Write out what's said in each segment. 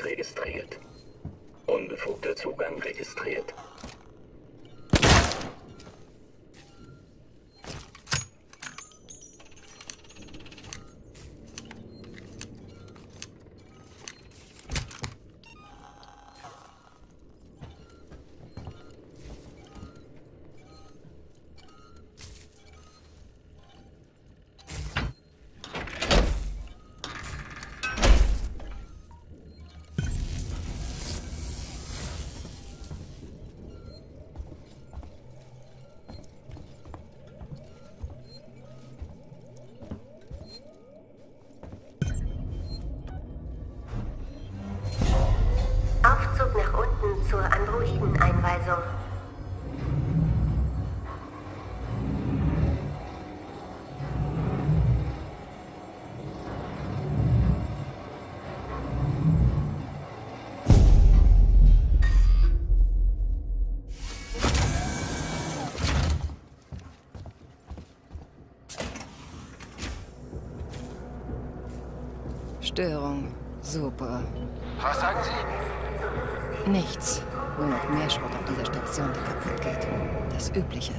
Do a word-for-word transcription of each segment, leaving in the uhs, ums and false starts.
registriert. Unbefugter Zugang registriert. Aufzug nach unten zur Androiden-Einweisung. Störung. Super. Was sagen Sie? Nichts. Nur noch mehr Schrott auf dieser Station, der kaputt geht. Das Übliche.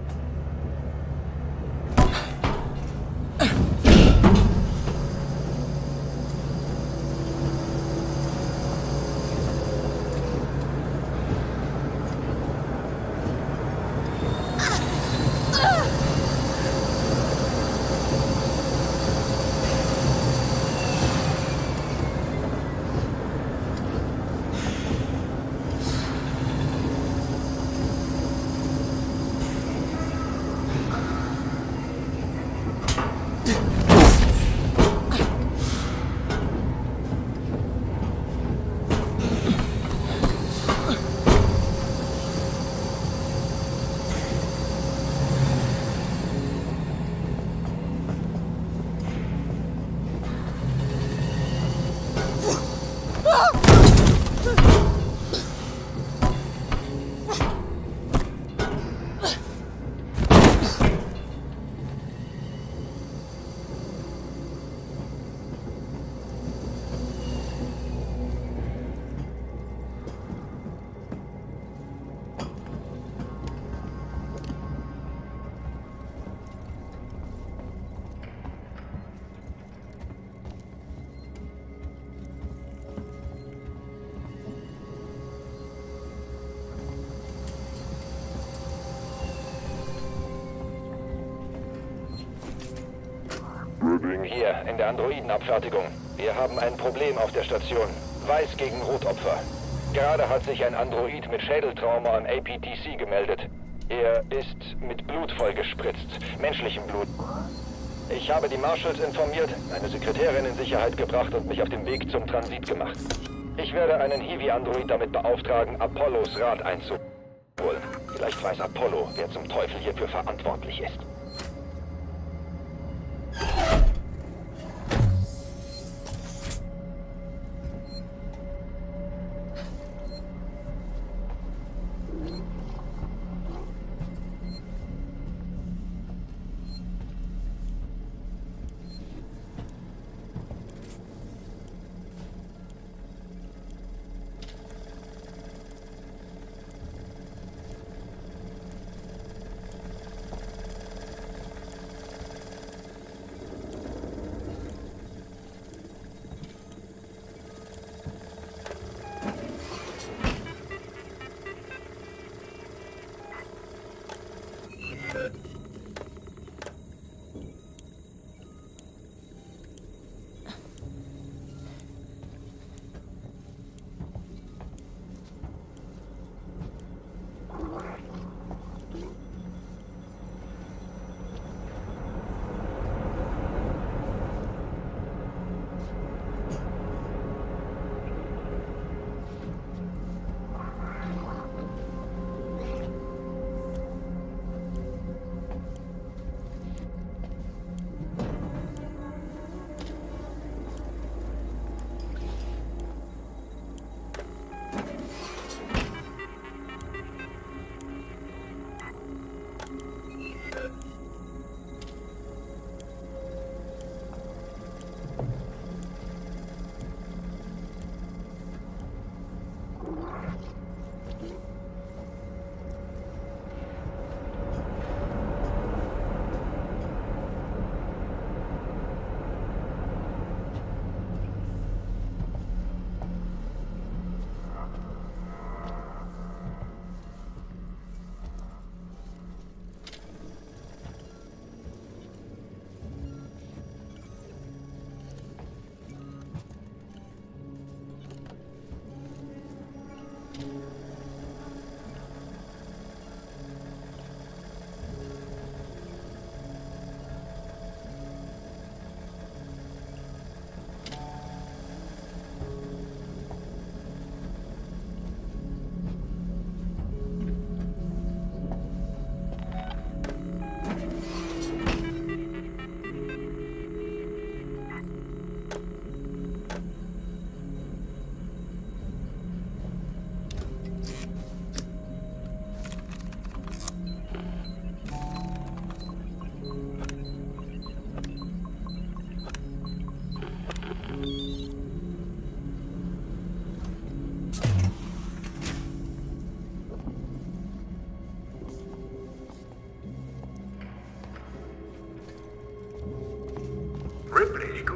Hier, in der Androidenabfertigung. Wir haben ein Problem auf der Station. Weiß gegen Rotopfer. Gerade hat sich ein Android mit Schädeltrauma am A P T C gemeldet. Er ist mit Blut vollgespritzt. Menschlichem Blut. Ich habe die Marshals informiert, eine Sekretärin in Sicherheit gebracht und mich auf den Weg zum Transit gemacht. Ich werde einen Hiwi-Android damit beauftragen, Apollos Rat einzuholen. Vielleicht weiß Apollo, wer zum Teufel hierfür verantwortlich ist.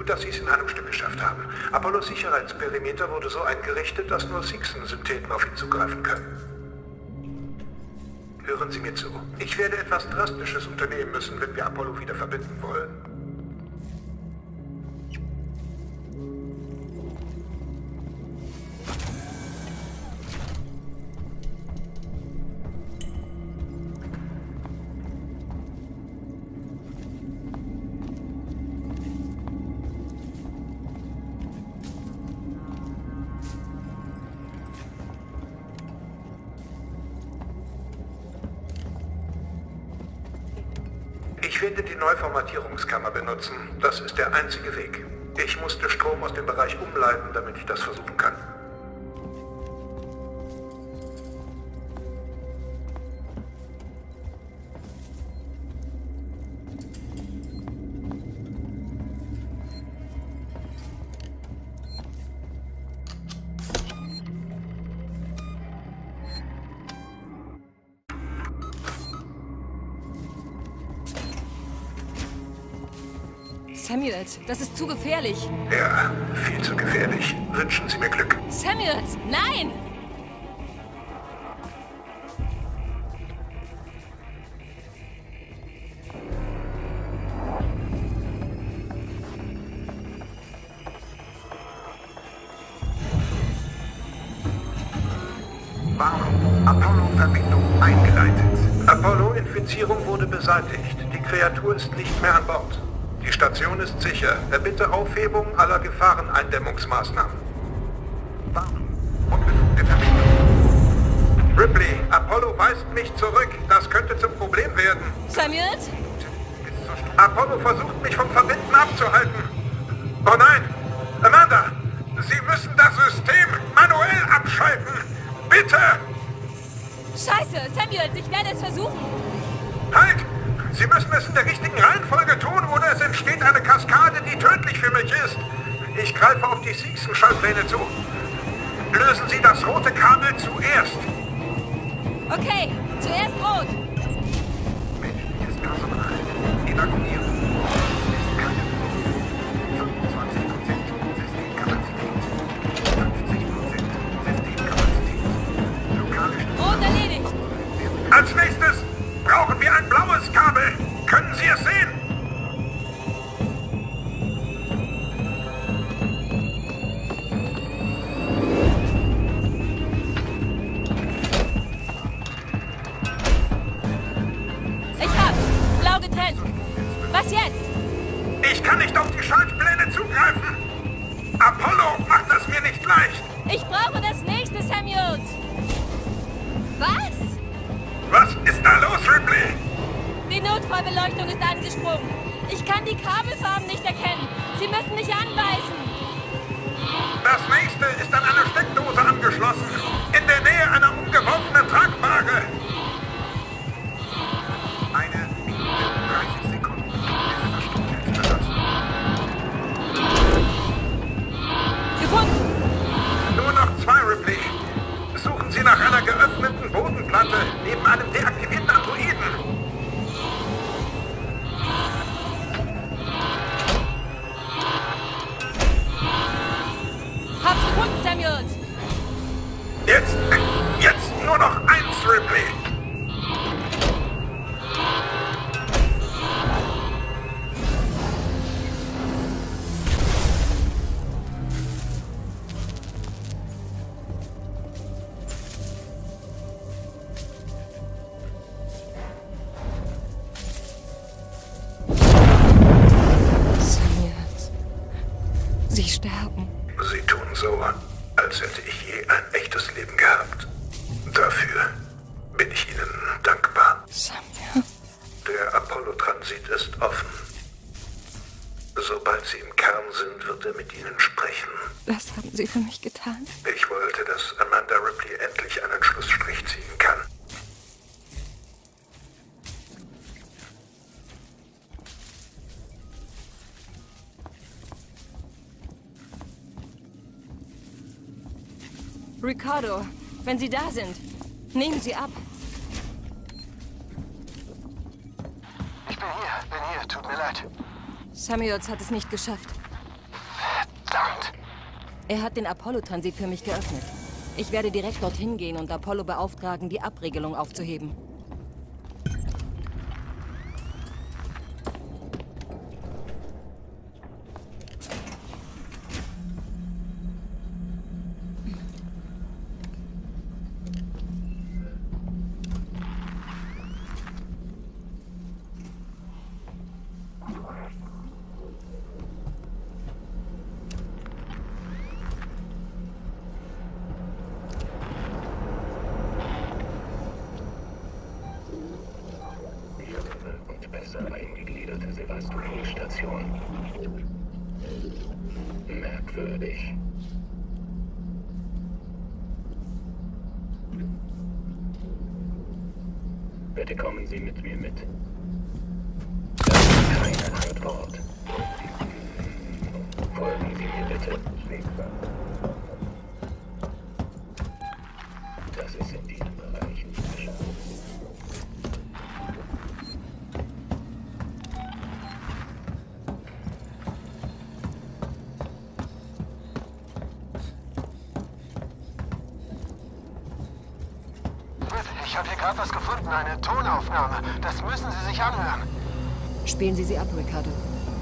dass Sie es in einem Stück geschafft haben. Apollos Sicherheitsperimeter wurde so eingerichtet, dass nur Seegson-Syntheten auf ihn zugreifen können. Hören Sie mir zu. Ich werde etwas Drastisches unternehmen müssen, wenn wir Apollo wieder verbinden wollen. Ich werde die Neuformatierungskammer benutzen. Das ist der einzige Weg. Ich musste Strom aus dem Bereich umleiten, damit ich das versuchen kann. Samuels, das ist zu gefährlich. Ja, viel zu gefährlich. Wünschen Sie mir Glück. Samuels, nein! Warnung. Apollo-Verbindung eingeleitet. Apollo-Infizierung wurde beseitigt. Die Kreatur ist nicht mehr an Bord. Die Station ist sicher. Erbitte Aufhebung aller Gefahreneindämmungsmaßnahmen. Warnung. Unbefugte Verbindung. Ripley, Apollo weist mich zurück. Das könnte zum Problem werden. Samuels? Apollo versucht mich vom Verbinden abzuhalten. Oh nein! Amanda! Sie müssen das System manuell abschalten! Bitte! Scheiße! Samuels, ich werde es versuchen! Halt! Sie müssen es in der richtigen Reihenfolge tun, oder es entsteht eine Kaskade, die tödlich für mich ist. Ich greife auf die Seegson-Schaltpläne zu. Lösen Sie das rote Kabel zuerst. Okay, zuerst rot. Menschliches Personal. Evakuieren. fünfundzwanzig Prozent Systemkapazität. fünfzig Prozent Systemkapazität. Lokale Rot erledigt. Als nächstes brauchen wir ein blaues Kabel. Können Sie es sehen? Ich hab's. Blau getrennt. Was jetzt? Ich kann nicht auf die Schaltpläne zugreifen. Apollo macht das mir nicht leicht. Ich brauche das nächste, Samuels. Was? Was ist da los, Ripley? Die Notfallbeleuchtung ist angesprungen. Ich kann die Kabelfarben nicht erkennen. Sie müssen mich anweisen. Das nächste ist an einer Steckdose angeschlossen. In der Nähe einer umgeworfenen Tragwaage. Eine Minute dreißig Sekunden. Ist verlassen. Gefunden. Nur noch zwei, Ripley. Suchen Sie nach einer geöffneten Bodenplatte neben einem deaktivierten Androiden. Hab's gefunden, Samuels. Jetzt, jetzt nur noch eins, Ripley. Samuels. Sie sterben. Sie tun so, als hätte ich je ein echtes Leben gehabt. Dafür bin ich Ihnen dankbar. Samuel. Der Apollo-Transit ist offen. Sobald Sie im Kern sind, wird er mit Ihnen sprechen. Das haben Sie für mich getan. Ich wollte, dass Amanda Ripley endlich einen Schlussstrich ziehen kann. Ricardo, wenn Sie da sind, nehmen Sie ab. Ich bin hier, bin hier, tut mir leid. Samuels hat es nicht geschafft. Er hat den Apollo-Transit für mich geöffnet. Ich werde direkt dorthin gehen und Apollo beauftragen, die Abregelung aufzuheben. Besser eingegliederte Sevastopol-Station. Merkwürdig. Bitte kommen Sie mit mir mit. Das ist keine Antwort. Folgen Sie mir bitte. Das ist in diesem Bereich nicht geschafft. Ich habe hier gerade was gefunden, eine Tonaufnahme. Das müssen Sie sich anhören. Spielen Sie sie ab, Ricardo.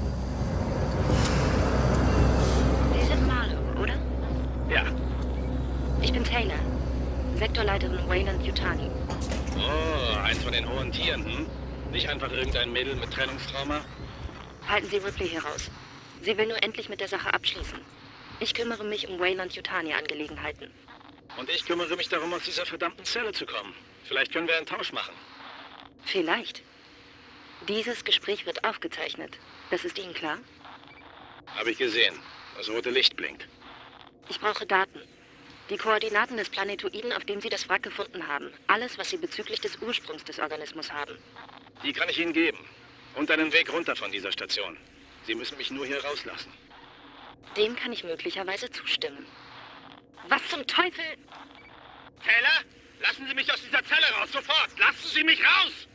Sie sind Marlow, oder? Ja. Ich bin Taylor, Sektorleiterin Weyland-Yutani. Oh, eins von den hohen Tieren, hm? Nicht einfach irgendein Mädel mit Trennungstrauma? Halten Sie Ripley hier raus. Sie will nur endlich mit der Sache abschließen. Ich kümmere mich um Weyland-Yutani-Angelegenheiten. Und ich kümmere mich darum, aus dieser verdammten Zelle zu kommen. Vielleicht können wir einen Tausch machen. Vielleicht. Dieses Gespräch wird aufgezeichnet. Das ist Ihnen klar? Habe ich gesehen. Das rote Licht blinkt. Ich brauche Daten. Die Koordinaten des Planetoiden, auf dem Sie das Wrack gefunden haben. Alles, was Sie bezüglich des Ursprungs des Organismus haben. Die kann ich Ihnen geben. Und einen Weg runter von dieser Station. Sie müssen mich nur hier rauslassen. Dem kann ich möglicherweise zustimmen. Was zum Teufel? Taylor, lassen Sie mich aus dieser Zelle raus, sofort! Lassen Sie mich raus!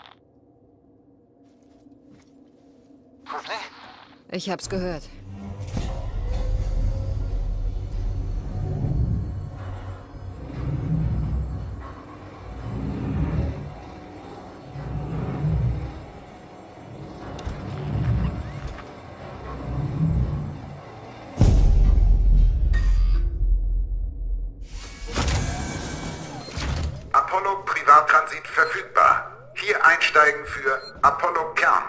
Ripley? Ich hab's gehört. Apollo Privattransit verfügbar. Hier einsteigen für Apollo Kern.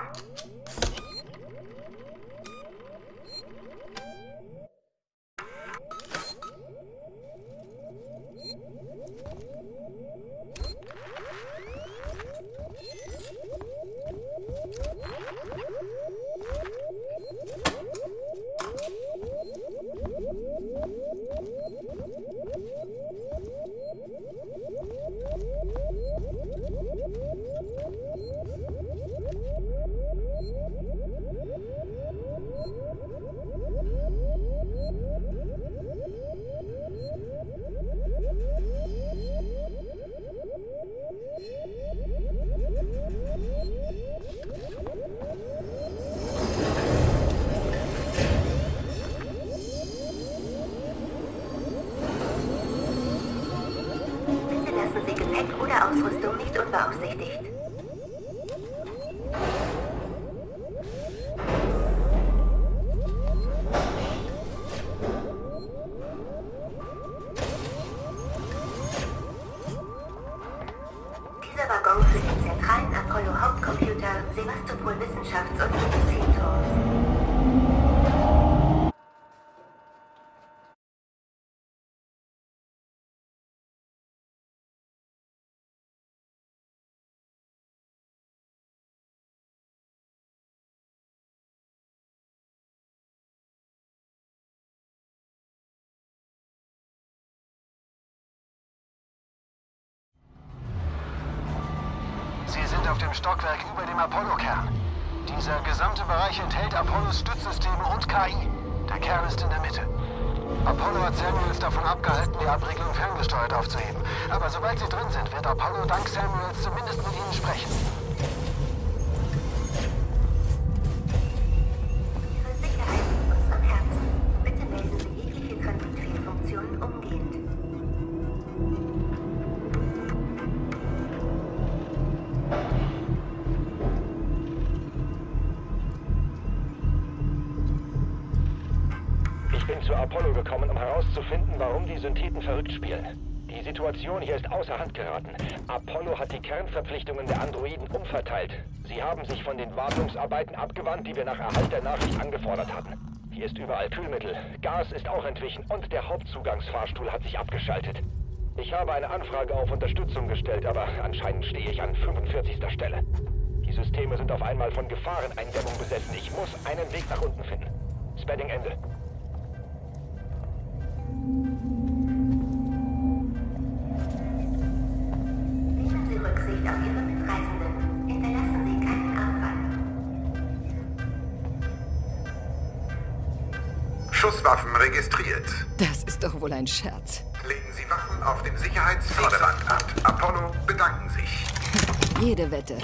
Lassen Sie Gepäck oder Ausrüstung nicht unbeaufsichtigt. Dieser Waggon für den zentralen Apollo-Hauptcomputer Sevastopol Wissenschafts- und Medizinturm. Sie sind auf dem Stockwerk über dem Apollo-Kern. Dieser gesamte Bereich enthält Apollos Stützsysteme und K I. Der Kern ist in der Mitte. Apollo hat Samuels davon abgehalten, die Abregelung ferngesteuert aufzuheben. Aber sobald sie drin sind, wird Apollo dank Samuels zumindest mit ihnen sprechen. Ihre Sicherheit liegt uns am Herzen. Bitte melden Sie jegliche bekommen, um herauszufinden, warum die Syntheten verrückt spielen. Die Situation hier ist außer Hand geraten. Apollo hat die Kernverpflichtungen der Androiden umverteilt. Sie haben sich von den Wartungsarbeiten abgewandt, die wir nach Erhalt der Nachricht angefordert hatten. Hier ist überall Kühlmittel. Gas ist auch entwichen und der Hauptzugangsfahrstuhl hat sich abgeschaltet. Ich habe eine Anfrage auf Unterstützung gestellt, aber anscheinend stehe ich an fünfundvierzigster Stelle. Die Systeme sind auf einmal von Gefahreneindämmung besessen. Ich muss einen Weg nach unten finden. Spedding Ende. Nehmen Sie Rücksicht auf Ihre Mitreisenden. Hinterlassen Sie keinen Abfall. Schusswaffen registriert. Das ist doch wohl ein Scherz. Legen Sie Waffen auf dem Sicherheitsvorderrand ab. Apollo bedanken sich. Jede Wette.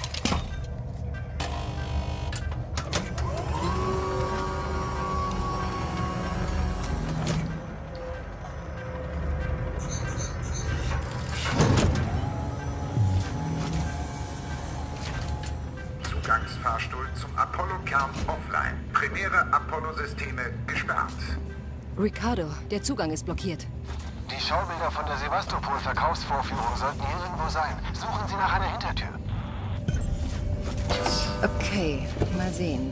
Zugangsfahrstuhl zum Apollo-Kern offline. Primäre Apollo-Systeme gesperrt. Ricardo, der Zugang ist blockiert. Die Schaubilder von der Sevastopol-Verkaufsvorführung sollten hier irgendwo sein. Suchen Sie nach einer Hintertür. Okay, mal sehen.